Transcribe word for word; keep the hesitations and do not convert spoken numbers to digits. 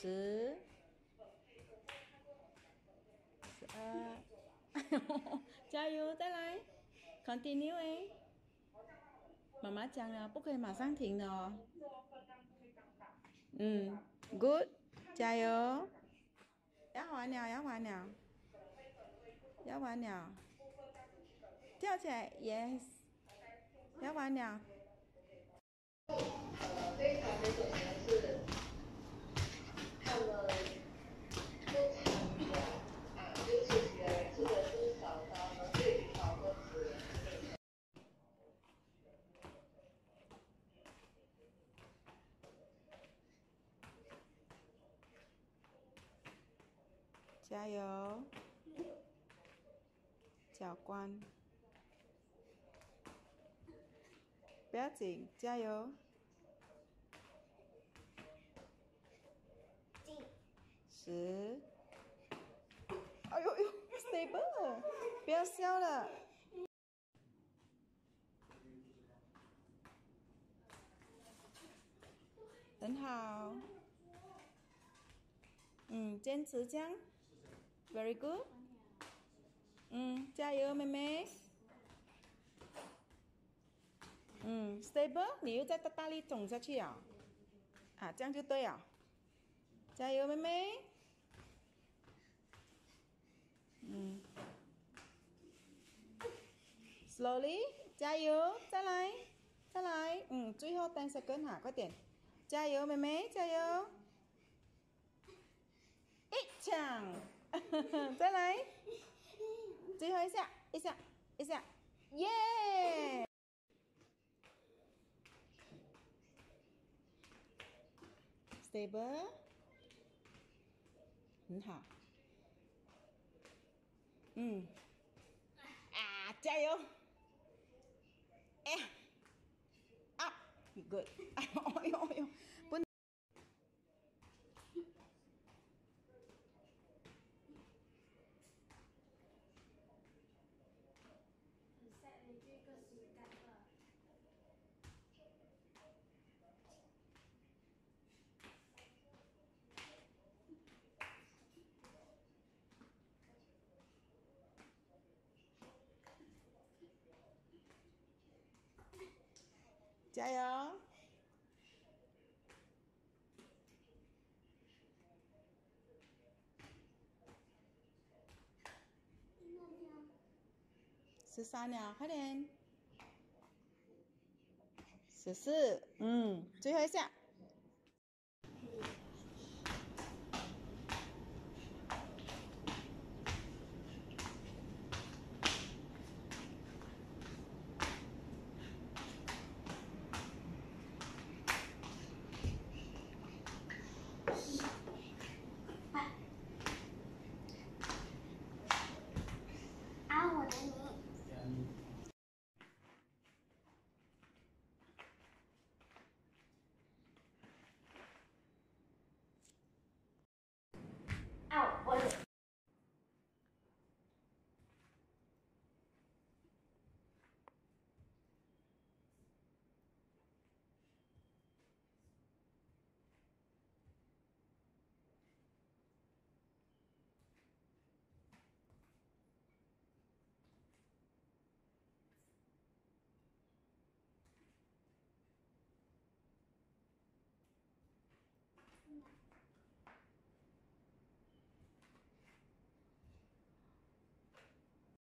十、十二，加油，再来 ，continue 哎，妈妈讲了，不可以马上停的哦。嗯 ，good， 加油，要完了，要完了，要完了，跳起来 ，yes， 要完了。 呃，非常的可能是他们不参加啊，就出席的人数的是少到呢对比超过十人。 加油，教官，不要紧，加油。十，哎呦呦 ，stable， 不要笑了。很好，嗯，坚持这样 ，very good， 嗯，加油，妹妹，嗯 ，stable， 你又再大大力肿下去啊，啊，这样就对了，加油，妹妹，嗯 ，slowly， 加油，再来，再来，嗯，最后ten second哈，快点，加油，妹妹，加油。一抢，再来，最后一下，一下，一下，耶 ！stable， 很好，嗯，啊，加油！哎呀，啊 ，good， 哎呦哎呦哎呦，不。加油！十三了，快点！十四，嗯，最后一下。